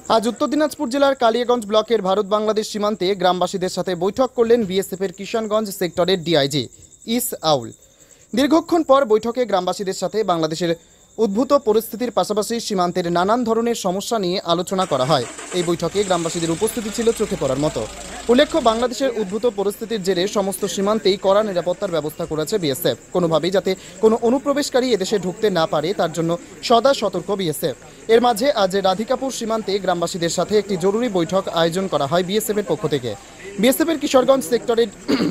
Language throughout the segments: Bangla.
আজ উত্তর দিনাজপুর জেলার কালিয়াগঞ্জ ব্লকের ভারত বাংলাদেশ সীমান্তে গ্রামবাসীদের সাথে বৈঠক করলেন বিএসএফের কিষানগঞ্জ সেক্টরের ডিআইজি ইস আউল। দীর্ঘক্ষণ পর বৈঠকে গ্রামবাসীদের সাথে বাংলাদেশের উদ্ভূত পরিস্থিতির পাশাপাশি সীমান্তের নানান ধরনের সমস্যা নিয়ে আলোচনা করা হয়। এই বৈঠকে গ্রামবাসীদের উপস্থিতি ছিল চোখে পড়ার মতো। উল্লেখ্য, বাংলাদেশের উদ্ভূত পরিস্থিতির জেরে সমস্ত সীমান্তেই কড়া নিরাপত্তার ব্যবস্থা করেছে বিএসএফ। কোনোভাবেই যাতে কোনো অনুপ্রবেশকারী এদেশে ঢুকতে না পারে তার জন্য সদা সতর্ক বিএসএফ। এর মাঝে আজ রাধিকাপুর সীমান্তে গ্রামবাসীদের সাথে একটি জরুরি বৈঠক আয়োজন করা হয় বিএসএফের পক্ষ থেকে। বিএসএফের কিশোরগঞ্জ সেক্টরের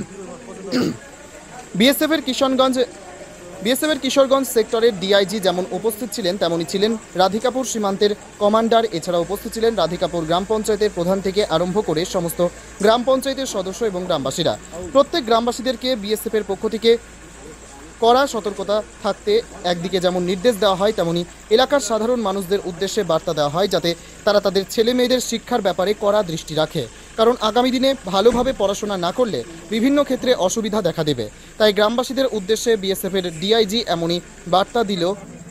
বিএসএফের কিশোরগঞ্জ সেক্টরের ডিআইজি যেমন উপস্থিত ছিলেন তেমনই ছিলেন রাধিকাপুর সীমান্তের কমান্ডার। এছাড়া উপস্থিত ছিলেন রাধিকাপুর গ্রাম পঞ্চায়েতের প্রধান থেকে আরম্ভ করে সমস্ত গ্রাম পঞ্চায়েতের সদস্য এবং গ্রামবাসীরা। প্রত্যেক গ্রামবাসীদেরকে বিএসএফের পক্ষ থেকে কড়া সতর্কতা থাকতে একদিকে যেমন নির্দেশ দেওয়া হয়, তেমনি এলাকার সাধারণ মানুষদের উদ্দেশ্যে বার্তা দেওয়া হয় যাতে তারা তাদের ছেলে মেয়েদের শিক্ষার ব্যাপারে কড়া দৃষ্টি রাখে, কারণ আগামী দিনে ভালোভাবে পড়াশোনা না করলে বিভিন্ন ক্ষেত্রে অসুবিধা দেখা দেবে। তাই গ্রামবাসীদের উদ্দেশ্যে বিএসএফের ডিআইজি এমনই বার্তা দিল।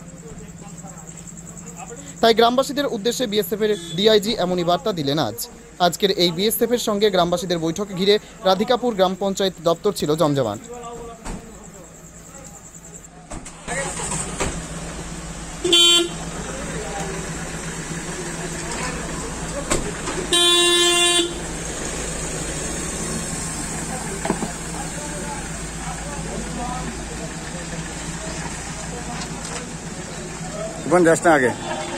আজকের এই বিএসএফের সঙ্গে গ্রামবাসীদের বৈঠকে ঘিরে রাধিকাপুর গ্রাম পঞ্চায়েত দপ্তর ছিল জমজমাট। যাস না আগে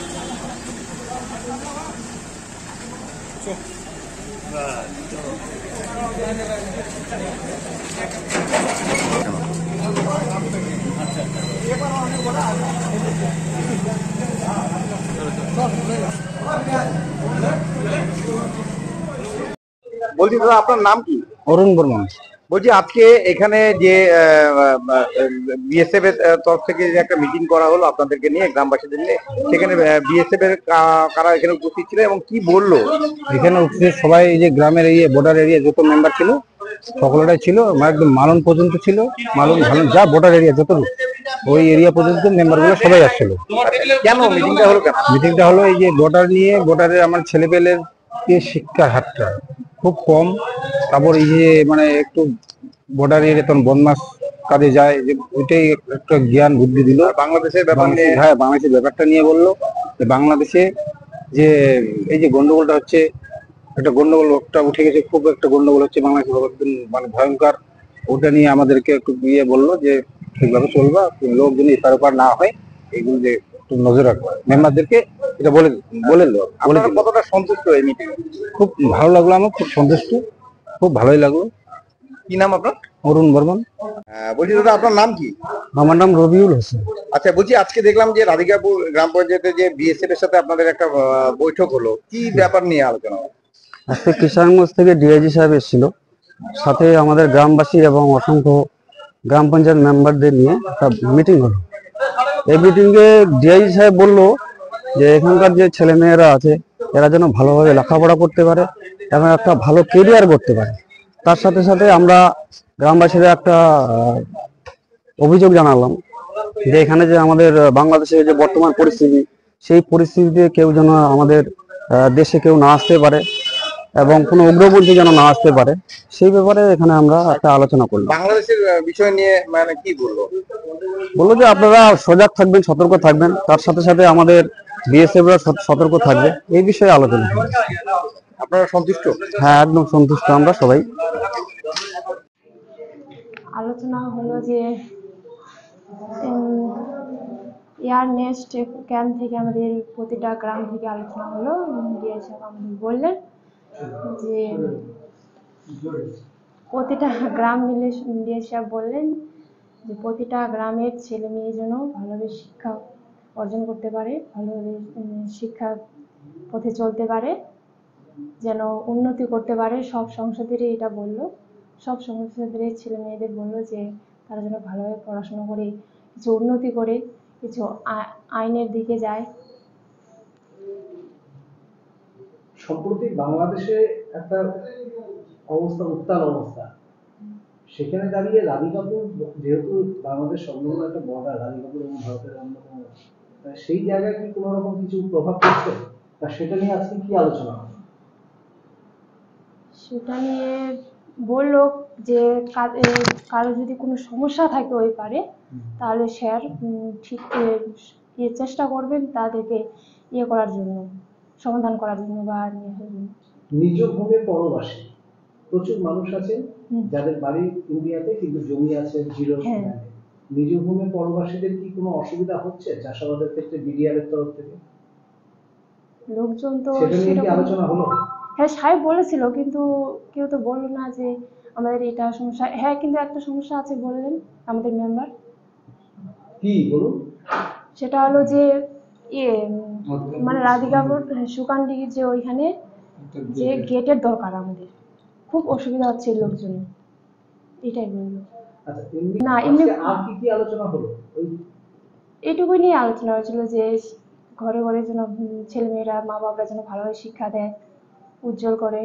বলছি দাদা, আপনার নাম কি? অরুণ বর্মন। বলছি আজকে এখানে যে বিএসএফ এর তরফ থেকে যে একটা মিটিং করা হলো আপনাদেরকে নিয়ে, গ্রামবাসীদের নিয়ে, সেখানে বিএসএফ এর কারা এখানে উপস্থিত ছিল এবং কি বললো? এখানে উপস্থিত সবাই, এই যে গ্রামের এই বর্ডার এরিয়া যত মেম্বার ছিল সকলটাই ছিল, একদম মালন পর্যন্ত ছিল। মালন যা বর্ডার এরিয়া যত ওই এরিয়া পর্যন্ত মেম্বার গুলো সবাই আসছিল। কেন মিটিংটা হলো? মিটিংটা হলো এই যে বর্ডার নিয়ে, বর্ডারে আমার ছেলেপেলের যে শিক্ষার হারটা খুব কম। তারপর এই যে মানে একটু বর্ডার এরিয়া তখন বদমাস কাজে যায়, যে ওইটাই একটা জ্ঞান বুদ্ধি দিল। বাংলাদেশের ব্যাপার নিয়ে, হ্যাঁ, বাংলাদেশের ব্যাপারটা নিয়ে বললো যে বাংলাদেশে যে এই যে গন্ডগোলটা হচ্ছে, একটা গন্ডগোলটা উঠে গেছে, খুব একটা গন্ডগোল হচ্ছে বাংলাদেশে, মানে ভয়ঙ্কর। ওটা নিয়ে আমাদেরকে একটু বললো যে ঠিকভাবে চলবা, লোকজন এপার ওপার না হয়, এগুলো যে একটু নজর রাখবো। মেম্বারদেরকে এটা বলে কতটা সন্তুষ্ট এই মিটিং? খুব ভালো লাগলো, আমার খুব সন্তুষ্ট, খুব ভালোই লাগলো। কি নাম আপনার? অরুণ বর্মন। বলছি দাদা, আপনার নাম কি? আমার নাম রবিউল হোসেন। আচ্ছা, বলছি আজকে দেখলাম যে রাধিকাপুর গ্রাম পঞ্চায়েতে যে বিএসএফ এর সাথে আপনাদের একটা বৈঠক হলো, কি ব্যাপার নিয়ে আলোচনা? আজকে কিষানগঞ্জ থেকে ডিআইজি সাহেব এসেছিল, সাথে আমাদের গ্রামবাসী এবং অসংখ্য গ্রাম পঞ্চায়েত মেম্বারদের নিয়ে একটা মিটিং হলো। এই মিটিংয়ে ডিআইজি সাহেব বললো যে এখানকার যে ছেলে মেয়েরা আছে এরা যেন ভালোভাবে লেখাপড়া করতে পারে এবং একটা ভালো কেরিয়ার করতে পারে। তার সাথে সাথে আমরা গ্রামবাসীরা একটা অভিযোগ জানালাম যে এখানে যে আমাদের বাংলাদেশের যে বর্তমান পরিস্থিতি, সেই পরিস্থিতিতে কেউ যেন আমাদের দেশে কেউ না আসতে পারে এবং কোনো উগ্রপন্থী যেন না আসতে পারে, সেই ব্যাপারে এখানে আমরা একটা আলোচনা করলাম। বাংলাদেশের বিষয় নিয়ে মানে কি বললো? বললো যে আপনারা সজাগ থাকবেন, সতর্ক থাকবেন, তার সাথে সাথে আমাদের বিএসএফরা সতর্ক থাকবে, এই বিষয়ে আলোচনা হবে। আপনারা সন্তুষ্ট? হ্যাঁ, একদম সন্তুষ্ট আমরা সবাই। আলোচনা হলো যে এয়ার নেক্সট ক্যাম্প থেকে আমাদের প্রতিটা গ্রাম থেকে আলোচনা হলো। ডিআই সাহেব আমাদের বললেন যে প্রতিটা গ্রাম মিলে, ডিআই সাহেব বললেন যে প্রতিটা গ্রামের ছেলে মেয়ে যেন ভালোভাবে শিক্ষা অর্জন করতে পারে, ভালোভাবে শিক্ষা পথে চলতে পারে, যেন উন্নতি করতে পারে। সব সংসদেরই এটা বললো, সব সংসদের ছেলে মেয়েদের বললো যে তারা যেন ভালোভাবে পড়াশোনা করে কিছু উন্নতি করে কিছু আইনের দিকে যায়। সম্প্রতি বাংলাদেশে একটা অবস্থা, উত্তাল অবস্থা, সেখানে দাঁড়িয়ে রাধিকাপুর, যেহেতু বাংলাদেশ সংলগ্ন একটা বর্ডার, রাধিকাপুর এবং ভারতের অন্যতম, সেই জায়গায় কি কোনো রকম কিছু প্রভাব পড়ছে? তা সেটা নিয়ে আজকে কি আলোচনা হবে? সেটা নিয়ে বললো যে কারো যদি কোনো সমস্যা থাকে ওই পারে, তাহলে স্যার ঠিক চেষ্টা করবেন তাদেরকে করার জন্য, সমাধান করার জন্য বা নিয়ে আসার জন্য। নিজ ভূমে পরবাসী প্রচুর মানুষ আছেন যাদের বাড়ি ইন্ডিয়াতে কিন্তু জমি আছে জিরো ল্যান্ডে। নিজ ভূমে পরবাসীদের কি কোনো অসুবিধা হচ্ছে চাষাবাদের ক্ষেত্রে বিডিআর এর তরফ থেকে? লোকজন তো সেটা নিয়ে কি আলোচনা হলো? হ্যাঁ, সাহেব বলেছিল, কিন্তু কেউ তো বললো না যে আমাদের এটা সমস্যা। হ্যাঁ, কিন্তু একটা সমস্যা আছে বললেন আমাদের মেম্বার। কি বলুন? সেটা হলো যে মানে রাধিকাপুর সুকানদিঘির যে ওইখানে যে গেটের দরকার, আমাদের খুব অসুবিধা হচ্ছে লোকজনের, এটাই বললো। না, এমনি আর কি কি আলোচনা হলো? এইটুকুই নিয়ে আলোচনা হয়েছিল যে ঘরে ঘরে যেন ছেলেমেয়েরা, মা বাবারা যেন ভালোভাবে শিক্ষা দেয়, উজ্জ্বল করে।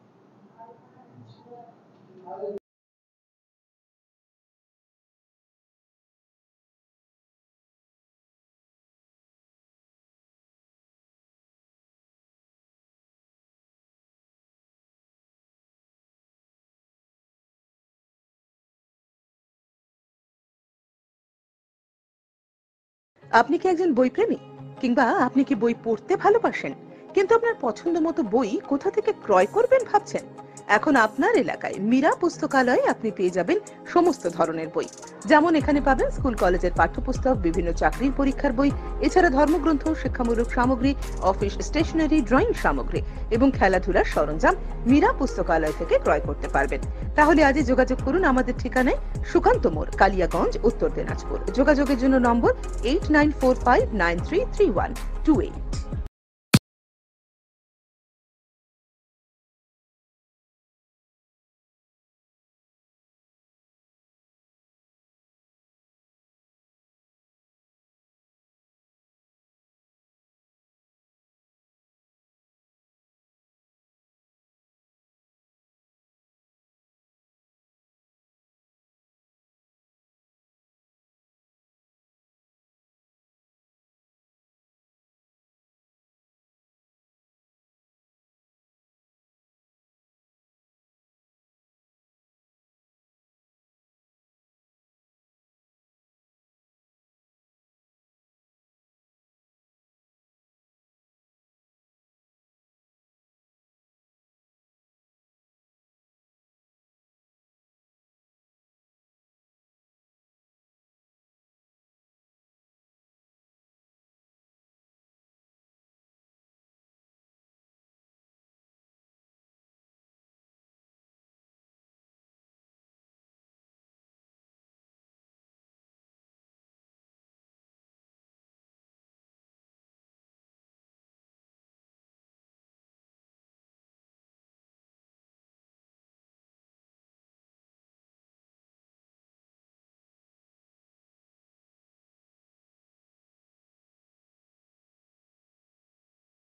আপনি কি একজন বইপ্রেমী, কিংবা আপনি কি বই পড়তে ভালোবাসেন, কিন্তু আপনার পছন্দ মতো বই কোথা থেকে ক্রয় করবেন ভাবছেন? এখন আপনার এলাকায় মীরা পুস্তকালয়ে আপনি পেয়ে যাবেন সমস্ত ধরনের বই। যেমন এখানে পাবেন স্কুল কলেজের পাঠ্যপুস্তক, বিভিন্ন চাকরির পরীক্ষার বই, এছাড়া ধর্মগ্রন্থ, শিক্ষামূলক সামগ্রী, অফিস স্টেশনারি, ড্রয়িং সামগ্রী এবং খেলাধুলার সরঞ্জাম মীরা পুস্তকালয় থেকে ক্রয় করতে পারবেন। তাহলে আজই যোগাযোগ করুন আমাদের ঠিকানায়, সুকান্ত মোড়, কালিয়াগঞ্জ, উত্তর দিনাজপুর। যোগাযোগের জন্য নম্বর 8945933128।